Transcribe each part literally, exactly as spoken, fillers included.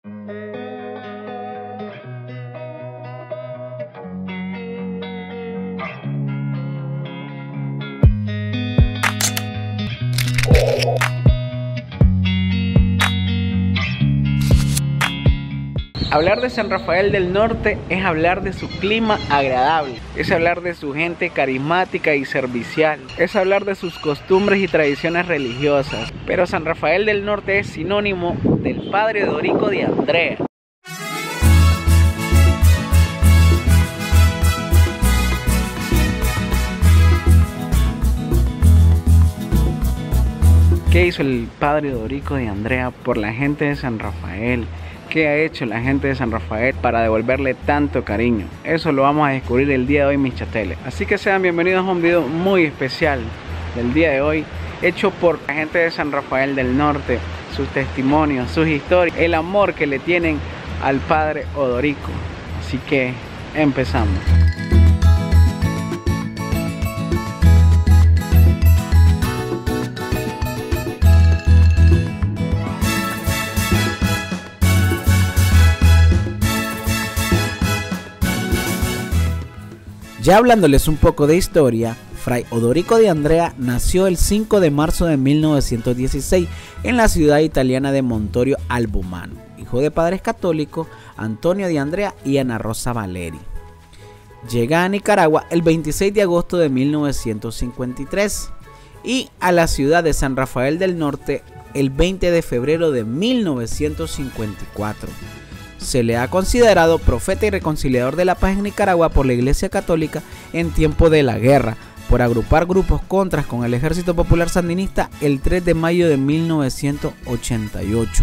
Hablar de San Rafael del Norte es hablar de su clima agradable, es hablar de su gente carismática y servicial, es hablar de sus costumbres y tradiciones religiosas. Pero San Rafael del Norte es sinónimo del padre Dorico de Andrea. ¿Qué hizo el padre Dorico de Andrea por la gente de San Rafael? ¿Qué ha hecho la gente de San Rafael para devolverle tanto cariño? Eso lo vamos a descubrir el día de hoy, mis chateles. Así que sean bienvenidos a un video muy especial del día de hoy, hecho por la gente de San Rafael del Norte, sus testimonios, sus historias, el amor que le tienen al padre Odorico. Así que empezamos. Ya hablándoles un poco de historia, Fray Odorico de Andrea nació el cinco de marzo de mil novecientos dieciséis en la ciudad italiana de Montorio Albumano, hijo de padres católicos Antonio de Andrea y Ana Rosa Valeri. Llega a Nicaragua el veintiséis de agosto de mil novecientos cincuenta y tres y a la ciudad de San Rafael del Norte el veinte de febrero de mil novecientos cincuenta y cuatro. Se le ha considerado profeta y reconciliador de la paz en Nicaragua por la Iglesia Católica en tiempo de la guerra, por agrupar grupos contras con el Ejército Popular Sandinista el tres de mayo de mil novecientos ochenta y ocho.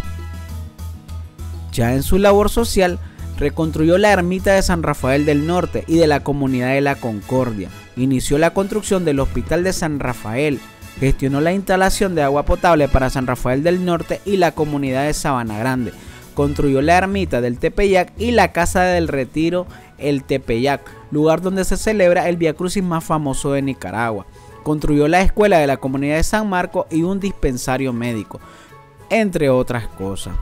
Ya en su labor social, reconstruyó la ermita de San Rafael del Norte y de la Comunidad de la Concordia, inició la construcción del Hospital de San Rafael, gestionó la instalación de agua potable para San Rafael del Norte y la comunidad de Sabana Grande, construyó la ermita del Tepeyac y la casa del retiro El Tepeyac, lugar donde se celebra el viacrucis más famoso de Nicaragua. Construyó la escuela de la comunidad de San Marcos y un dispensario médico, entre otras cosas.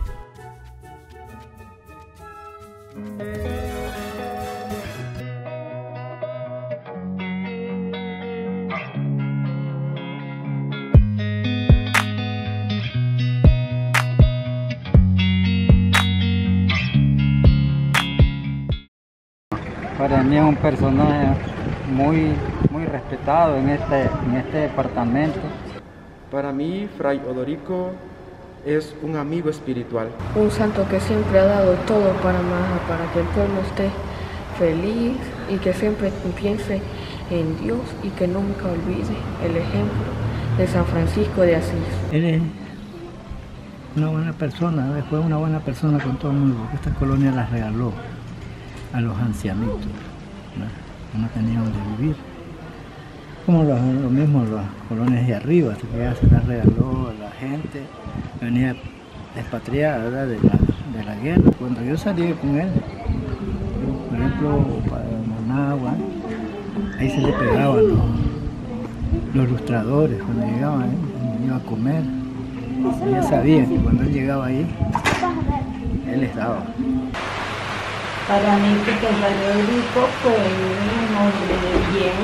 Para mí es un personaje muy, muy respetado en este, en este departamento. Para mí, Fray Odorico es un amigo espiritual. Un santo que siempre ha dado todo para más, para que el pueblo esté feliz y que siempre piense en Dios y que nunca olvide el ejemplo de San Francisco de Asís. Él es una buena persona, fue una buena persona con todo el mundo, porque esta colonia las regaló a los ancianitos, ¿no? No tenían donde vivir. Como lo, lo mismo las colonias de arriba, que se las regaló a la gente, venía expatriada, ¿verdad? De, la, de la guerra. Cuando yo salí con él, por ejemplo, para Managua, ahí se le pegaban los, los lustradores cuando llegaban, ¿eh? Iba a comer. Y ya sabía que cuando él llegaba ahí, él estaba. Para mí, que el padre Odorico fue un hombre de bien,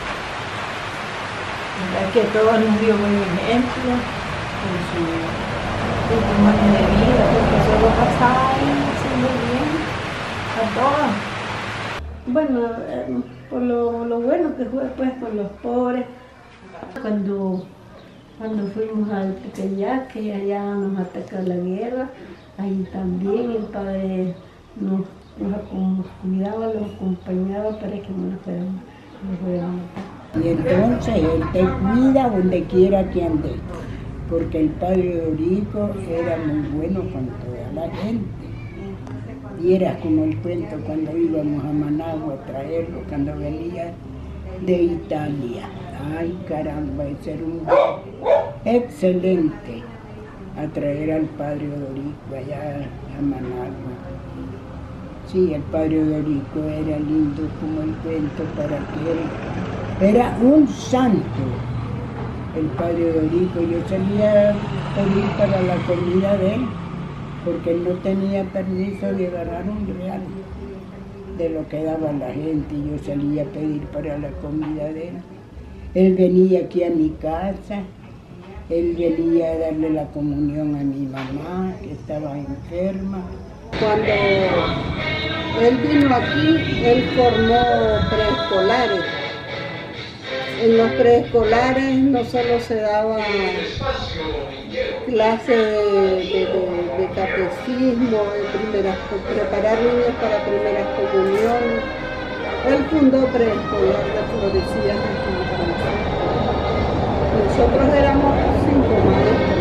que todos nos dio buen ejemplo en su testimonio de vida, porque se lo pasaba haciendo bien a todos. Bueno, eh, por lo, lo bueno que fue pues con los pobres. Cuando, cuando fuimos al Tepeyac, que allá nos atacó la guerra, ahí también el padre nos nos cuidaba, los acompañaba para que no nos fuéramos a matar. Y entonces él te cuida donde quiera que ande, porque el padre Odorico era muy bueno con toda la gente. Y era como el cuento cuando íbamos a Managua a traerlo, cuando venía de Italia. Ay caramba, ese era un excelente a traer al padre Odorico allá a Managua. Sí, el padre Odorico era lindo como el cuento para que él era un santo. El padre Odorico, yo salía a pedir para la comida de él porque él no tenía permiso de agarrar un real de lo que daba la gente, y yo salía a pedir para la comida de él. Él venía aquí a mi casa, él venía a darle la comunión a mi mamá, que estaba enferma. Cuando él vino aquí, él formó preescolares. En los preescolares no solo se daba clase de, de, de, de catecismo, de primeras, preparar niños para primeras comuniones. Él fundó preescolar de Florecillas de San Francisco. Nosotros éramos cinco maestros.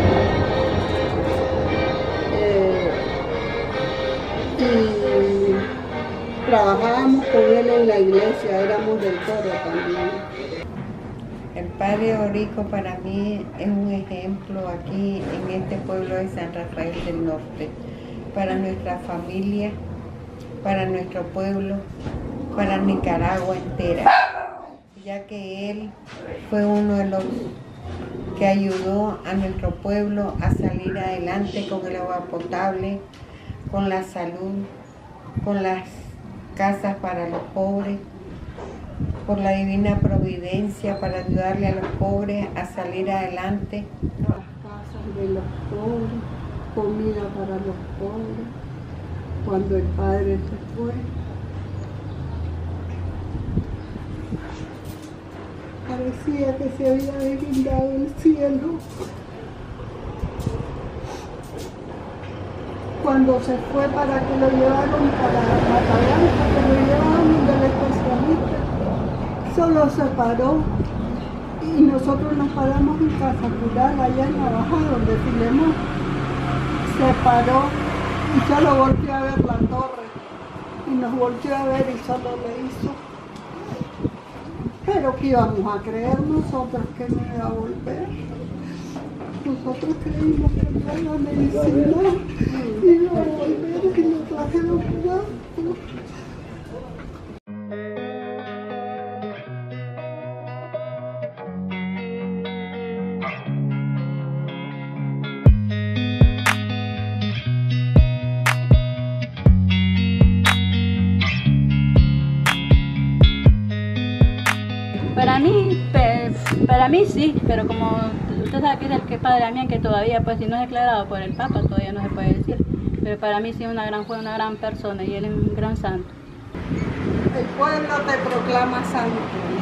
Eh, y trabajábamos con él en la iglesia, éramos del coro también. El Padre Dorico para mí es un ejemplo aquí en este pueblo de San Rafael del Norte, para nuestra familia, para nuestro pueblo, para Nicaragua entera, ya que él fue uno de los que ayudó a nuestro pueblo a salir adelante con el agua potable, con la salud, con las casas para los pobres, por la divina providencia para ayudarle a los pobres a salir adelante. Las casas de los pobres, comida para los pobres, cuando el padre se fue. Parecía que se había deslindado el cielo. Cuando se fue para que lo llevaron para Matagalpa, que lo llevaron del especialista, solo se paró y nosotros nos paramos en Casa Cural, allá en Navaja, donde Filemón. Se paró y solo volteó a ver la torre y nos volteó a ver y solo le hizo. Pero que íbamos a creer nosotros que no iba a volver. Nosotros creímos que la medicina iba a volver y nos trajeron cuidado. Para mí, para mí sí, pero como usted sabe que es el que Padre Damián, que todavía, pues si no es declarado por el Papa, todavía no se puede decir. Pero para mí sí una gran, fue una gran persona y él es un gran santo. El pueblo te proclama santo.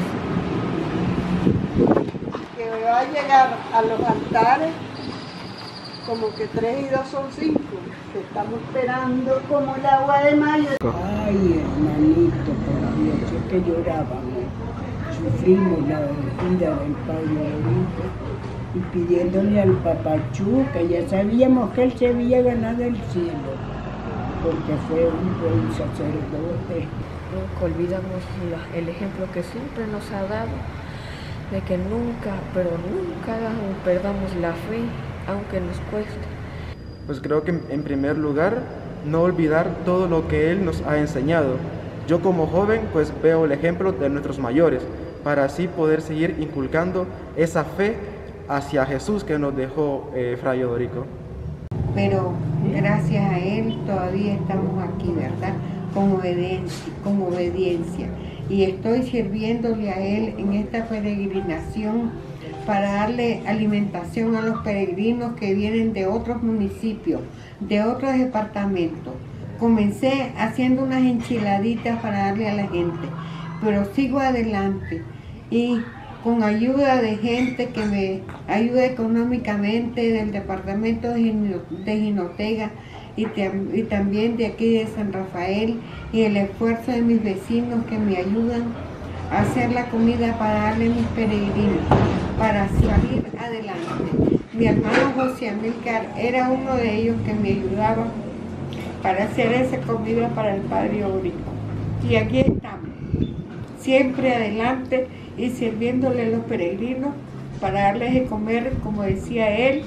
Que va a llegar a los altares como que tres y dos son cinco. Te estamos esperando como el agua de mayo. Ay, hermanito, por Dios, es que llorábamos. Sufrimos la vida del Padre Dorico y pidiéndole al Papachú, que ya sabíamos que él se había ganado el cielo, porque fue un buen sacerdote. Nunca olvidamos la, el ejemplo que siempre nos ha dado, de que nunca, pero nunca perdamos la fe, aunque nos cueste. Pues creo que en primer lugar, no olvidar todo lo que él nos ha enseñado. Yo como joven pues veo el ejemplo de nuestros mayores, para así poder seguir inculcando esa fe hacia Jesús que nos dejó eh, Fray Odorico. Pero gracias a él todavía estamos aquí, ¿verdad? Con obediencia, con obediencia. Y estoy sirviéndole a él en esta peregrinación para darle alimentación a los peregrinos que vienen de otros municipios, de otros departamentos. Comencé haciendo unas enchiladitas para darle a la gente, pero sigo adelante y con ayuda de gente que me ayuda económicamente del departamento de Jinotega y, y también de aquí de San Rafael, y el esfuerzo de mis vecinos que me ayudan a hacer la comida para darle a mis peregrinos, para salir adelante. Mi hermano José Amílcar era uno de ellos que me ayudaba para hacer esa comida para el Padre Dorico. Y aquí estamos, siempre adelante y sirviéndole a los peregrinos para darles de comer, como decía él.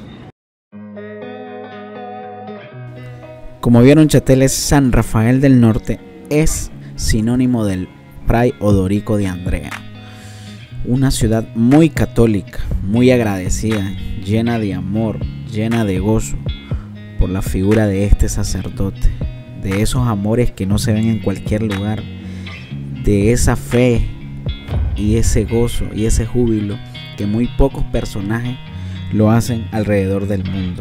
Como vieron, Chateles, San Rafael del Norte es sinónimo del Fray Odorico de Andrea. Una ciudad muy católica, muy agradecida, llena de amor, llena de gozo. por la figura de este sacerdote, de esos amores que no se ven en cualquier lugar, de esa fe y ese gozo y ese júbilo que muy pocos personajes lo hacen alrededor del mundo.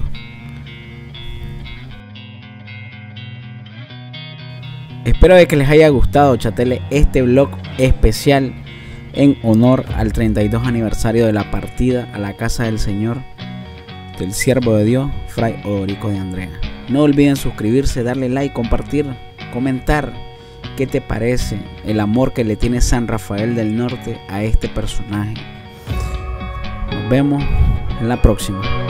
Espero de que les haya gustado, chateles, este vlog especial en honor al treinta y dos aniversario de la partida a la casa del Señor del siervo de Dios, Fray Odorico de Andrea. No olviden suscribirse, darle like, compartir, comentar qué te parece el amor que le tiene San Rafael del Norte a este personaje. Nos vemos en la próxima.